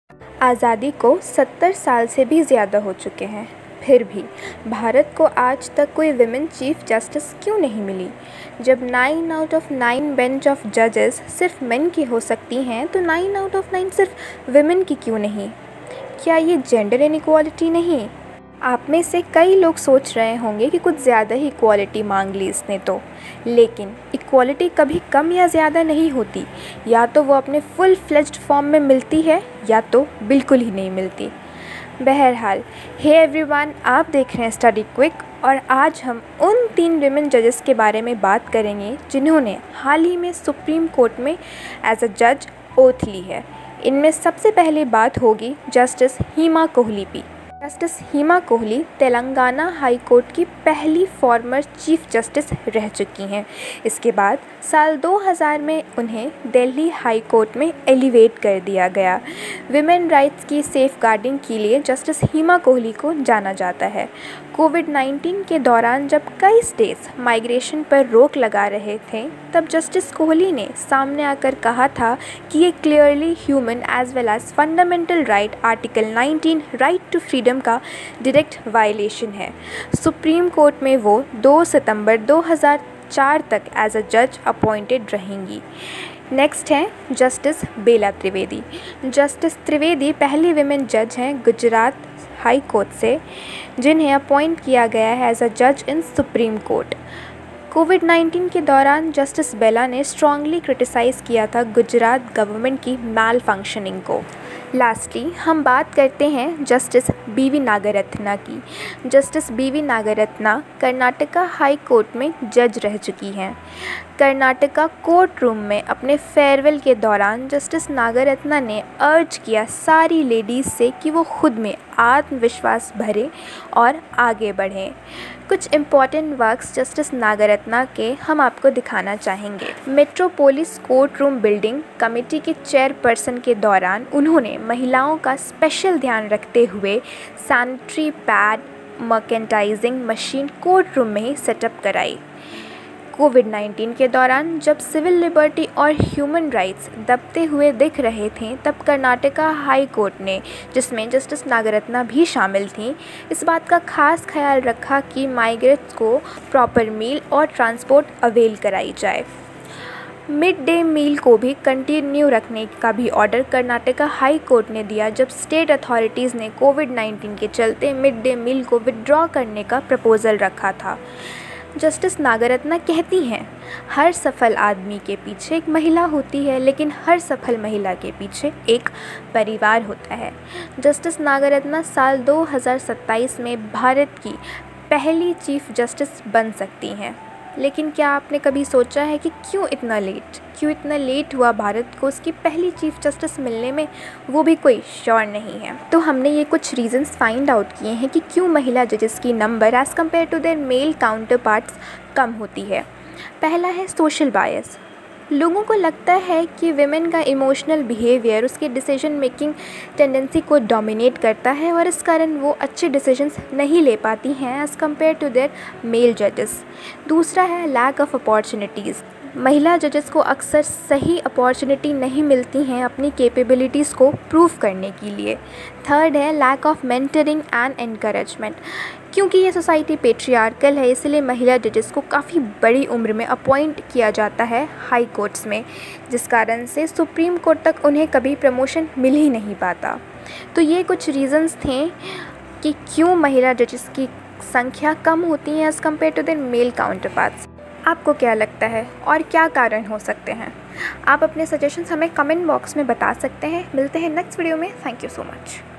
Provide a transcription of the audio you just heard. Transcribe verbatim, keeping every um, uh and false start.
आज़ादी को सत्तर साल से भी ज़्यादा हो चुके हैं, फिर भी भारत को आज तक कोई विमेन चीफ जस्टिस क्यों नहीं मिली? जब nine out of nine bench of जजेस सिर्फ मेन की हो सकती हैं, तो नाइन आउट ऑफ नाइन सिर्फ विमेन की क्यों नहीं? क्या ये जेंडर इनइक्वालिटी नहीं? आप में से कई लोग सोच रहे होंगे कि कुछ ज़्यादा ही इक्वालिटी मांग ली इसने तो, लेकिन इक्वालिटी कभी कम या ज़्यादा नहीं होती। या तो वो अपने फुल फ्लेज्ड फॉर्म में मिलती है या तो बिल्कुल ही नहीं मिलती। बहरहाल, हे एवरीवन, आप देख रहे हैं स्टडी क्विक और आज हम उन तीन विमेन जजेस के बारे में बात करेंगे जिन्होंने हाल ही में सुप्रीम कोर्ट में एज अ जज ओथ ली है। इनमें सबसे पहले बात होगी जस्टिस हेमा कोहली की। Justice Hema Kohli Telangana high court की पहली फॉर्मर चीफ जस्टिस रह चुकी हैं। इसके बाद साल दो हज़ार में उन्हें दिल्ली हाई कोर्ट में एलिवेट कर दिया गया। विमेन राइट्स की सेफगार्डिंग के लिए जस्टिस हेमा कोहली को जाना जाता है। कोविड नाइन्टीन के दौरान जब कई स्टेट्स माइग्रेशन पर रोक लगा रहे थे, तब जस्टिस कोहली ने सामने आकर कहा था कि ये clearly human as well as fundamental right article nineteen right to freedom का डायरेक्ट वायलेशन है। सुप्रीम कोर्ट में वो दो सितंबर दो हज़ार चार तक एज अ जज अपॉइंटेड रहेंगी। नेक्स्ट हैं जस्टिस बेला त्रिवेदी। जस्टिस त्रिवेदी पहली विमेन जज हैं गुजरात हाई कोर्ट से, जिन्हें अपॉइंट किया गया है एज अ जज in supreme court. Covid nineteen के दौरान जस्टिस बेला ने स्ट्रांगली क्रिटिसाइज़ किया था गुजरात गवर्नमेंट की मैल फंक्शनिंग को। लास्टली हम बात करते हैं जस्टिस बी वी नागरत्ना की। Justice B V Nagarathna Karnataka high court में जज रह चुकी हैं। कर्नाटका कोर्ट रूम में अपने फेयरवेल के दौरान जस्टिस नागरत्ना ने अर्ज किया सारी लेडीज़ से कि वो खुद में आत्मविश्वास भरें और आगे बढ़ें। कुछ इम्पॉर्टेंट वर्क्स जस्टिस नागरत्ना के हम आपको दिखाना चाहेंगे। Metropolis court room building committee के चेयरपर्सन के दौरान उन्होंने महिलाओं का स्पेशल ध्यान रखते हुए सैनिटरी पैड मर्केंटाइजिंग मशीन कोर्ट रूम में ही सेटअप कराई। कोविड नाइन्टीन के दौरान जब सिविल लिबर्टी और ह्यूमन राइट्स दबते हुए दिख रहे थे, तब कर्नाटका हाई कोर्ट ने, जिसमें जस्टिस नागरत्ना भी शामिल थीं, इस बात का खास ख्याल रखा कि माइग्रेंट्स को प्रॉपर मील और ट्रांसपोर्ट अवेल कराई जाए। मिड डे मील को भी कंटिन्यू रखने का भी ऑर्डर कर्नाटका हाई कोर्ट ने दिया, जब स्टेट अथॉरिटीज़ ने कोविड नाइन्टीन के चलते मिड डे मील को विड्रॉ करने का प्रपोज़ल रखा था। जस्टिस नागरत्ना कहती हैं, हर सफल आदमी के पीछे एक महिला होती है, लेकिन हर सफल महिला के पीछे एक परिवार होता है। जस्टिस नागरत्ना साल दो हज़ार सत्ताईस में भारत की पहली चीफ जस्टिस बन सकती हैं। लेकिन क्या आपने कभी सोचा है कि क्यों इतना लेट क्यों इतना लेट हुआ भारत को उसकी पहली चीफ जस्टिस मिलने में? वो भी कोई श्योर नहीं है। तो हमने ये कुछ रीजंस फाइंड आउट किए हैं कि क्यों महिला जजेस की number as compared to their male counterparts कम होती है। पहला है सोशल बायस। लोगों को लगता है कि विमेन का इमोशनल बिहेवियर उसके डिसीजन मेकिंग टेंडेंसी को डोमिनेट करता है और इस कारण वो अच्छे डिसीजंस नहीं ले पाती हैं as compared to their male जजेस। दूसरा है लैक ऑफ अपॉर्चुनिटीज़। महिला जजेस को अक्सर सही अपॉर्चुनिटी नहीं मिलती हैं अपनी कैपेबिलिटीज़ को प्रूव करने के लिए। थर्ड है lack of mentoring and encouragement. क्योंकि ये सोसाइटी पेट्रियार्कल है, इसलिए महिला जजेस को काफ़ी बड़ी उम्र में अपॉइंट किया जाता है हाई कोर्ट्स में, जिस कारण से सुप्रीम कोर्ट तक उन्हें कभी प्रमोशन मिल ही नहीं पाता। तो ये कुछ रीज़न्स थे कि क्यों महिला जजेस की संख्या कम होती है as compared to their male counterparts. आपको क्या लगता है और क्या कारण हो सकते हैं? आप अपने सजेशंस हमें कमेंट बॉक्स में बता सकते हैं। मिलते हैं नेक्स्ट वीडियो में। Thank you so much.